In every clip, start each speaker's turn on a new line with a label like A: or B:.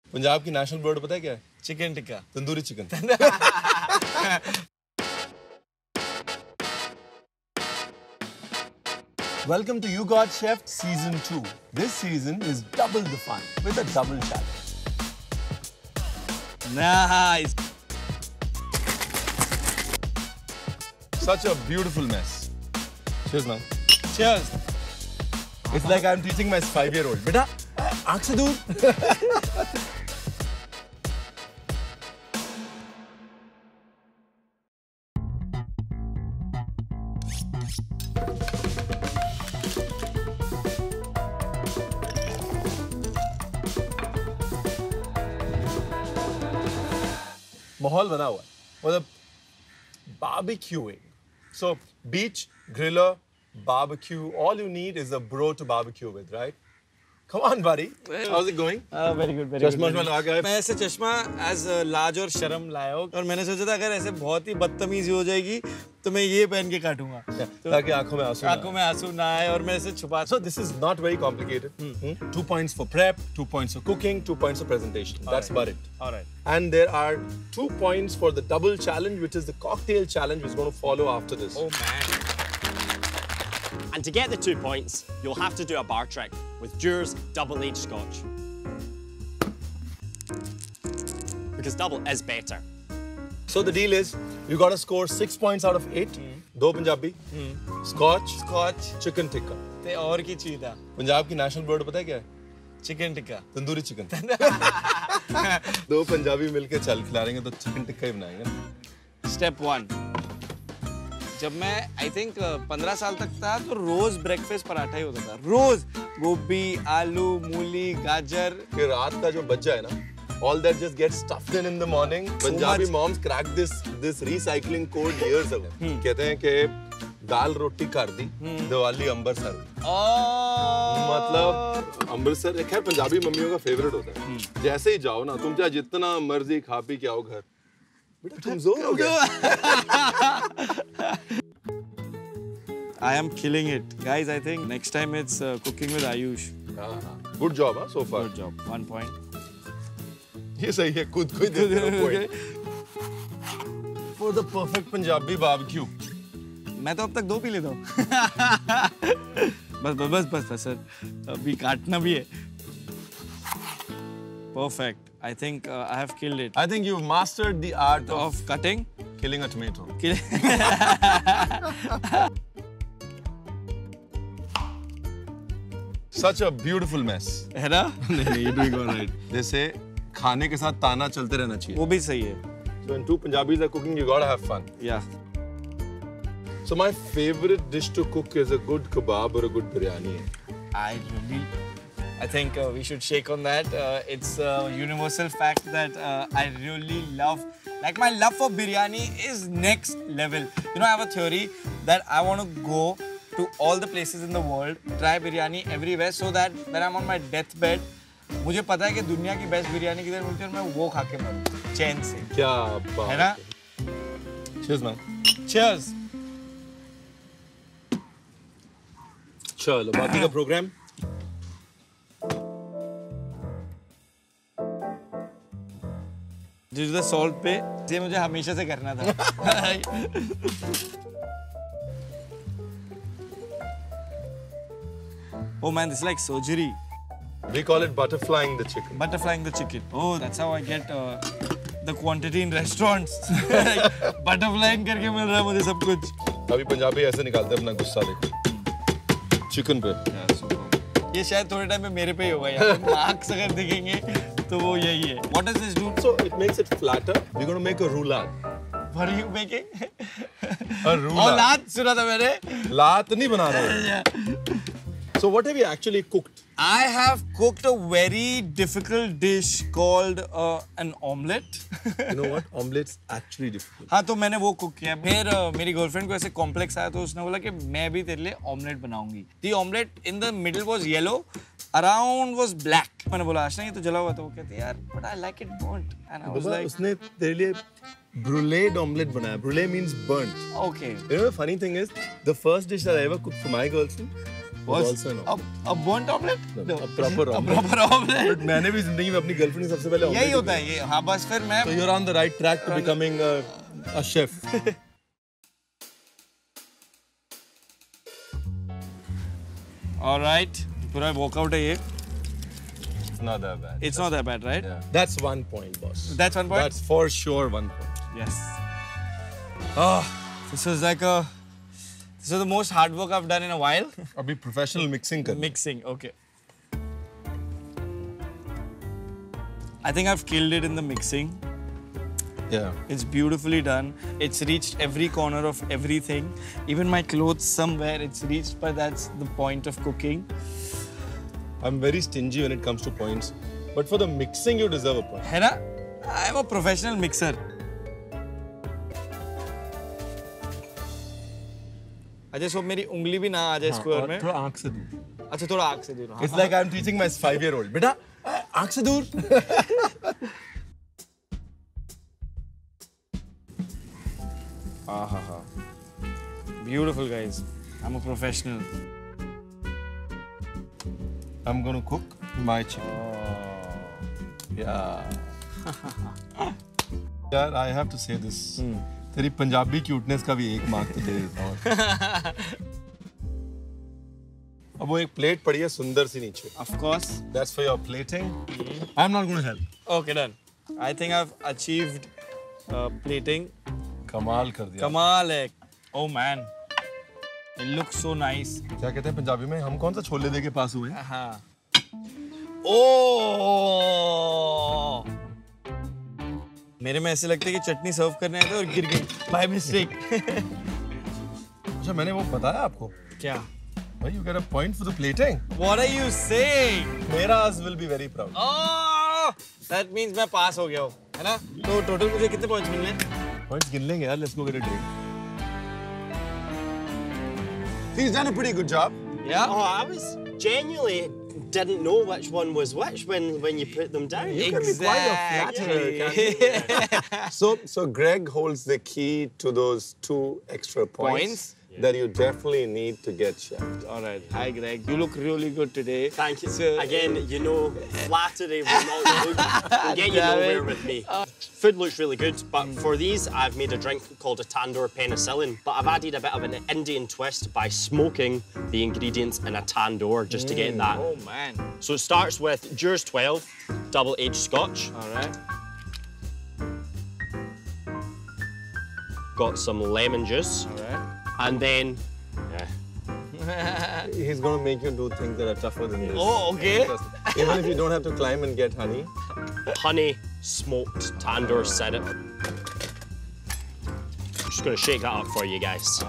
A: पंजाब की national bird पता है क्या है?
B: Chicken tikka,
A: tandoori chicken. Welcome to You Got Chef Season 2. This season is double the fun with a double challenge.
B: Nice.
A: Such a beautiful mess. Cheers, man.
B: Cheers.
A: It's like I'm teaching my 5-year-old. Beta, आँख से दूर. माहौल बना हुआ है मतलब barbecuing. So beach, griller, barbecue, all you need is a bro to barbecue with, right? Come on, buddy. How's it going?
B: Very good, very
A: चश्मा लगा के
B: मैं ऐसे चश्मा as लाज और शर्म लाया हूँ और मैंने सोचा था अगर ऐसे बहुत ही बदतमीजी हो जाएगी तो मैं ये पहन के काटूंगा
A: ताकि आंखों में आंसू
B: ना आए और मैं ऐसे छुपा.
A: So this is not very complicated. 2 points for prep, 2 points for cooking, 2 points for presentation. That's about it.
B: All right.
A: And there are 2 points for the double challenge, which is the cocktail challenge, which is going to follow after this.
B: Oh man.
C: And to get the 2 points, you'll have to do a bar trick with Dewars double-aged scotch. Because double is better.
A: So the deal is, you got to score 6 points out of 8. 2 Punjabi, scotch, chicken tikka.
B: ते और की चीज़ था.
A: पंजाब की national bird पता है क्या है?
B: Chicken tikka.
A: Tandoori chicken. 2 Punjabi मिलके चल खिलाएंगे तो चिकन टिक्का ही बनाएंगे.
B: Step 1. जब मैं I think 15 साल तक था तो रोज ब्रेकफास्ट पराठा ही होता था. रोज गोभी, आलू, मूली, गाजर.
A: फिर रात का जो बच जाए ना, all that just gets stuffed in the morning. Punjabi moms cracked this recycling code years ago. कहते हैं कि दाल रोटी कर दी, दिवाली अमृतसर. मतलब अमृतसर खैर पंजाबी मम्मियों का फेवरेट होता है. जैसे ही जाओ ना, तुम चाहे जितना मर्जी खा पी के आओ घर, बेटा कमजोर हो गया.
B: I am killing it, guys. I think next time it's cooking with Ayush.
A: Good job, huh, so far.
B: Good job. 1 point.
A: ये सही है, खुद को ही दे दो point. For the perfect Punjabi barbecue.
B: मैं तो अब तक 2 पी लेता हूँ. बस सर. अभी काटना भी है. Perfect. I think I have killed it.
A: I think you've mastered the art
B: of cutting.
A: Killing a tomato. Such a beautiful mess.
B: है ना?
A: नहीं, you're doing all right. जैसे खाने के साथ ताना चलते रहना चाहिए.
B: वो भी सही है.
A: So when 2 Punjabis are cooking, you gotta have fun.
B: Yeah.
A: So my favorite dish to cook is a good kebab or a good biryani.
B: I think we should shake on that. It's a universal fact that I really love. Like my love for biryani is next level. You know, I have a theory that I want to go to all the places in the world, try biryani everywhere, so that when I'm on my deathbed, मुझे पता है कि दुनिया की best biryani किधर मिलती है और मैं वो खा के मरूं चैन से.
A: क्या बात
B: है ना?
A: Cheers, man.
B: Cheers.
A: चलो बाकी का programme.
B: Due to the salt पे ये मुझे हमेशा से करना था. Oh man, this is like surgery.
A: We call it butterflying the chicken.
B: Butterflying the chicken. Oh, that's how I get the quantity in restaurants. Butterflying करके मिल रहा है मुझे सब कुछ.
A: अभी पंजाबी ऐसे निकालते हैं अपना गुस्सा देखो. चिकन पे.
B: ये शायद थोड़े टाइम में मेरे पे ही होगा यार. मार्क्स अगर दिखेंगे तो वो यही है. What does this do?
A: So it makes it flatter. We're going to make a roulade.
B: What are you making?
A: A roulade.
B: और लात सुना था मैंने.
A: लात नहीं बना रहे. So what have you actually cooked?
B: I have cooked a very difficult dish called an omelette.
A: You know what? Omelette's actually difficult.
B: हाँ तो मैंने वो कुक किया. फिर मेरी गर्लफ्रेंड को ऐसे कॉम्प्लेक्स आया तो उसने बोला कि मैं भी तेरे लिए ऑमलेट बनाऊंगी. The omelette in the middle was yellow, around was black. मैंने बोला आशना ये तो जला हुआ था. वो कहती यार but I like it burnt. And I was like
A: उसने तेरे लिए brulee omelette बनाया. Brulee means burnt.
B: Okay.
A: You know the funny thing is, the first dish that I ever cooked for my girlfriend also an omelette.
B: A burnt omelette?
A: No, a proper omelette.
B: A proper omelette.
A: But मैंने भी जिंदगी में अपनी girlfriend सबसे पहले omelette
B: यही होता है ये. हाँ बस फिर मैं.
A: So you're on the right track to becoming a chef.
B: All right. पूरा workout है ये.
A: It's not that bad.
B: It's not that bad, right?
A: Yeah. That's 1 point, boss.
B: That's 1 point?
A: That's for sure 1 point.
B: Yes. Oh, this was the most hard work I've done in a while.
A: अभी professional mixing कर.
B: Mixing, okay. I think I've killed it in the mixing.
A: Yeah.
B: It's beautifully done. It's reached every corner of everything. Even my clothes somewhere it's reached, but that's the point of cooking.
A: I'm very stingy when it comes to points. But for the mixing, you deserve a point.
B: है ना? I'm a professional mixer. अच्छा so मेरी उंगली भी ना आ जाए square में.
A: थोड़ा आँख से दूर.
B: अच्छा थोड़ा आँख से दूर.
A: It's like I'm teaching my 5-year-old. बेटा आँख से दूर.
B: Beautiful guys. I'm a professional.
A: I'm going to cook my chicken. Yeah. यार, I have to say this. तेरी पंजाबी cuteness का भी 1 mark तो दे देता हूँ. अब वो एक प्लेट पड़ी है सुंदर सी नीचे.
B: Of course.
A: That's for your plating. I'm not going to help.
B: Okay, done. I think I've achieved plating.
A: कमाल कर दिया.
B: कमाल है. Oh man. It looks so nice.
A: क्या कहते हैं पंजाबी में? हम कौन सा छोले दे के पास हुए?
B: हाँ. Oh! मेरे में ऐसे लगता है कि चटनी सर्व करने आए थे और गिर गई by mistake.
A: अच्छा मैंने वो बताया आपको?
B: क्या?
A: Well, you get a point for the plating.
B: What are you saying?
A: Meras will be very proud.
B: Oh! That means मैं पास हो गया हूँ, है ना? तो टोटल मुझे कितने पॉइंट्स मिलने?
A: Points गिन लेंगे यार. Let's go get a drink. He's done a pretty good job.
B: Yeah.
C: Oh, I was genuinely didn't know which one was which when you put them down.
A: You can be quite a flatterer, can't you? So Greg holds the key to those 2 extra points that you definitely need to get chefed.
B: All right. Hi, Greg. You look really good today.
C: Thank you.
B: So,
C: again, you know, flattery will not get you nowhere with me. Food looks really good, but for these, I've made a drink called a tandoor penicillin. But I've added a bit of an Indian twist by smoking the ingredients in a tandoor just to get that.
B: Oh, man.
C: So it starts with Dewars 12, double-aged Scotch.
B: All right.
C: Got some lemon juice.
B: All right.
C: And then,
A: He's going to make you do things that are tougher than this.
B: Oh, okay.
A: Even if you don't have to climb and get honey.
C: honey smoked tandoor syrup. Just going to shake that up for you guys.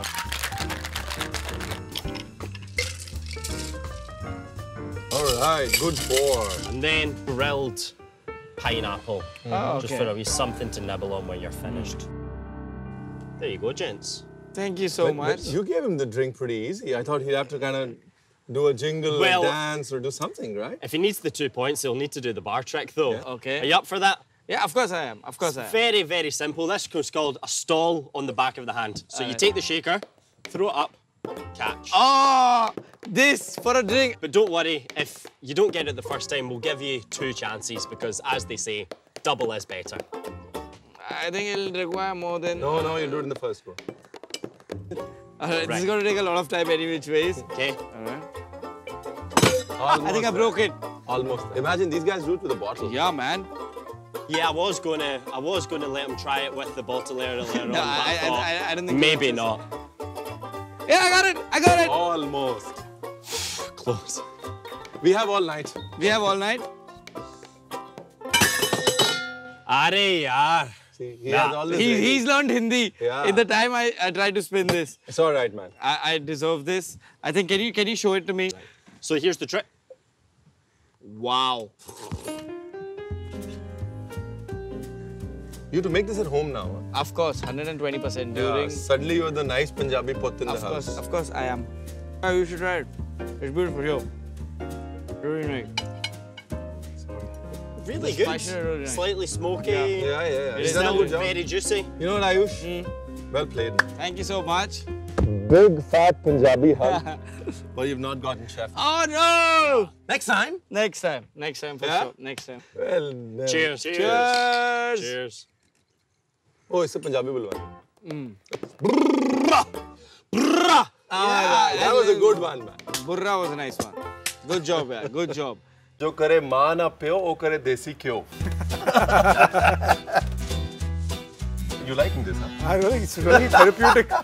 A: All right, good pour.
C: And then grilled pineapple.
B: Oh,
C: Just for a wee something to nibble on when you're finished. There you go, gents.
B: Thank you so much.
A: But you gave him the drink pretty easy. I thought he'd have to kind of do a jingle,
C: Well,
A: a dance, or do something, right?
C: If he needs the 2 points, he'll need to do the bar trick, though.
A: Yeah.
B: Okay.
C: Are you up for that?
B: Yeah, of course I am. Of course I am.
C: Very, very simple. This is called a stall on the back of the hand. So you take the shaker, throw it up, catch.
B: Oh, this for a drink.
C: But don't worry, if you don't get it the first time, we'll give you 2 chances because, as they say, double is better.
B: I think it'll require more than...
A: No, you do it in the first go.
B: This is going to take a lot of time any which ways.
C: Okay.
B: All right.
A: Almost
B: I think I broke it.
A: Almost. Imagine these guys do it with a bottle.
B: Yeah, man.
C: Yeah, I was gonna let him try it with the bottle later on.
B: No,
C: but
B: I don't think...
C: maybe not.
B: Yeah, I got it. I got it.
A: Almost.
C: Close.
A: We have all night.
B: We have all night.
C: Are yaar.
A: See, he has all this ready.
B: He's learned Hindi.
A: Yeah.
B: In the time I tried to spin this.
A: It's all right, man.
B: I deserve this. I think, can you show it to me?
C: So here's the trick.
B: Wow.
A: You have to make this at home now.
B: Of course, 120% during...
A: Suddenly you're the nice Punjabi put in the house.
B: Of course I am. Oh, you should try it. It's beautiful, yo. Really nice.
C: Really
B: The
C: good.
B: spice is really nice.
C: Slightly smoky.
A: Yeah.
C: It's
A: He's done a
C: still
A: good job.
C: very juicy.
A: You know what, Ayush? Well played.
B: Thank you so much.
A: big fat Punjabi hug. But you've not gotten chef.
B: Oh no!
A: Next time?
B: Next time for sure. Next time.
A: Well,
C: Cheers.
B: Cheers.
C: Cheers.
A: Oh, it's a Punjabi bulwani. That was a good one, man.
B: Burra was a nice one. Good job, yeah. Good job.
A: जो करे माँ ना प्यो, वो करे देसी क्यों. You liking this, huh?
D: I really, it's really therapeutic.